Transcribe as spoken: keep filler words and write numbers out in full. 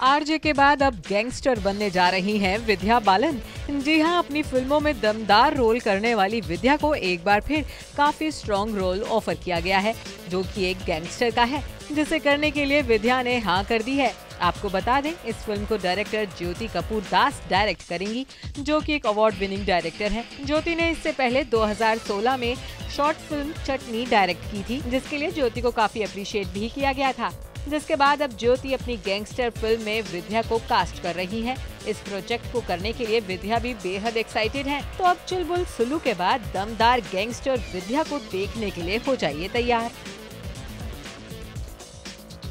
RJ के बाद अब गैंगस्टर बनने जा रही हैं विद्या बालन। जी हां, अपनी फिल्मों में दमदार रोल करने वाली विद्या को एक बार फिर काफी स्ट्रॉन्ग रोल ऑफर किया गया है, जो कि एक गैंगस्टर का है, जिसे करने के लिए विद्या ने हाँ कर दी है। आपको बता दें, इस फिल्म को डायरेक्टर ज्योति कपूर दास डायरेक्ट करेंगी, जो कि एक अवार्ड विनिंग डायरेक्टर है। ज्योति ने इससे पहले दो हज़ार सोलह में शॉर्ट फिल्म चटनी डायरेक्ट की थी, जिसके लिए ज्योति को काफी अप्रिशिएट भी किया गया था। जिसके बाद अब ज्योति अपनी गैंगस्टर फिल्म में विद्या को कास्ट कर रही है। इस प्रोजेक्ट को करने के लिए विद्या भी बेहद एक्साइटेड है। तो अब चुलबुल सुल्लू के बाद दमदार गैंगस्टर विद्या को देखने के लिए हो जाइए तैयार।